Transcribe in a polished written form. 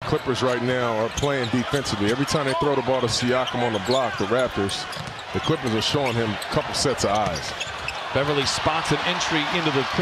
Clippers right now are playing defensively. Every time they throw the ball to Siakam on the block, the Raptors, the Clippers are showing him a couple sets of eyes. Beverly spots an entry into the